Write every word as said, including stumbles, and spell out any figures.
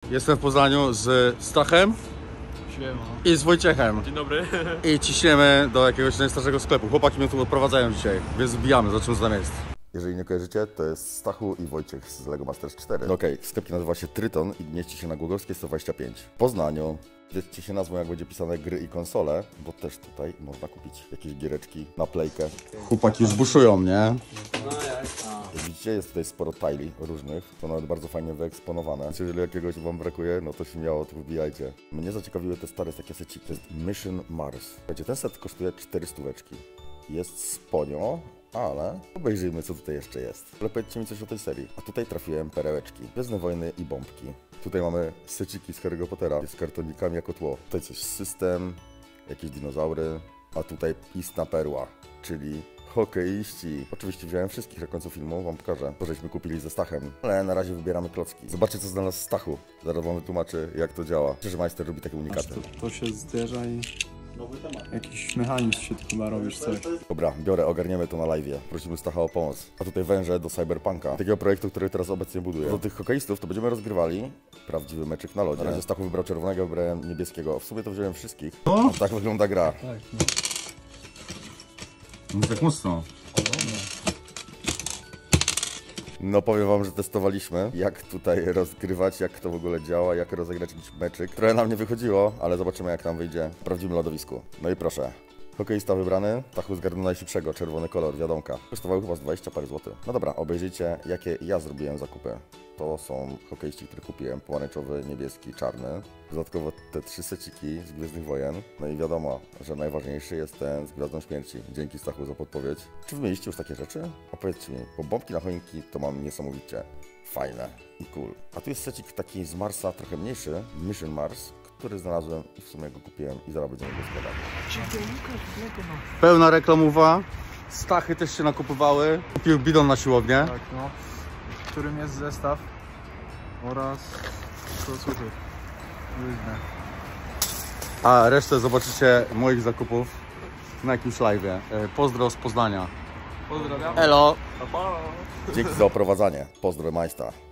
Jestem w Poznaniu z Stachem. Siema. I z Wojciechem. Dzień dobry. I ciśniemy do jakiegoś najstarszego sklepu. Chłopaki mnie tu odprowadzają dzisiaj, więc wbijamy, zobaczymy co tam jest. Jeżeli nie kojarzycie, to jest Stachu i Wojciech z Lego Masters cztery. No okej, okay. Sklep nazywa się Tryton i mieści się na Głogowskiej sto dwadzieścia pięć. W Poznaniu. Wiecie się nazwą, jak będzie pisane gry i konsole, bo też tutaj można kupić jakieś giereczki na playkę. Chłopaki już buszują, nie? Jak widzicie, jest tutaj sporo tile różnych, to nawet bardzo fajnie wyeksponowane. Jeżeli jakiegoś wam brakuje, no to śmiało tu wbijajcie. Mnie zaciekawiły te stare takie seciki. To jest Mission Mars. Słuchajcie, ten set kosztuje cztery stóweczki. Jest sponio, ale obejrzyjmy, co tutaj jeszcze jest. Ale powiedzcie mi coś o tej serii. A tutaj trafiłem perełeczki, Gwiezdne Wojny i bombki. Tutaj mamy seciki z Harry'ego Pottera z kartonikami jako tło. Tutaj coś system, jakieś dinozaury, a tutaj istna perła, czyli hokeiści. Oczywiście wziąłem wszystkich na końcu filmu, wam pokażę, to żeśmy kupili ze Stachem, ale na razie wybieramy klocki. Zobaczcie, co znalazł Stachu. Zaraz wam wytłumaczę, jak to działa. Myślę, że majster robi takie unikaty. To, to się zderza i jakiś mechanizm się tu chyba robisz coś. Dobra, biorę, ogarniemy to na live'ie. Prosimy Stacha o pomoc. A tutaj węże do Cyberpunka, takiego projektu, który teraz obecnie buduję. Do tych hokeistów to będziemy rozgrywali prawdziwy meczyk na lodzie. Na razie Stachu wybrał czerwonego, wybrałem niebieskiego. W sumie to wziąłem wszystkich. O? Tak wygląda gra. Tak, no. No tak mocno. No powiem wam, że testowaliśmy, jak tutaj rozgrywać, jak to w ogóle działa, jak rozegrać jakiś meczyk. Trochę nam nie wychodziło, ale zobaczymy, jak nam wyjdzie w prawdziwym lodowisku. No i proszę. Hokeista wybrany, Stachu zgarnął najszybszego, czerwony kolor, wiadomka. Kosztowały chyba z dwadzieścia parę złotych. No dobra, obejrzyjcie, jakie ja zrobiłem zakupy. To są hokeiści, które kupiłem, pomarańczowy, niebieski, czarny. Dodatkowo te trzy seciki z Gwiezdnych Wojen. No i wiadomo, że najważniejszy jest ten z Gwiazdą Śmierci. Dzięki Stachu za podpowiedź. Czy wy mieliście już takie rzeczy? Opowiedzcie mi, bo bombki na choinki to mam niesamowicie fajne i cool. A tu jest secik taki z Marsa, trochę mniejszy, Mission Mars, który znalazłem i w sumie go kupiłem i zaraz będziemy go składać. Pełna reklamowa. Stachy też się nakupywały. Kupił bidon na siłownię. Tak, no. W którym jest zestaw oraz to słuchaj. Różne. A resztę zobaczycie moich zakupów na jakimś live'ie. Pozdro z Poznania. Pozdrawiam. Elo! Dzięki za oprowadzanie. Pozdro majsta.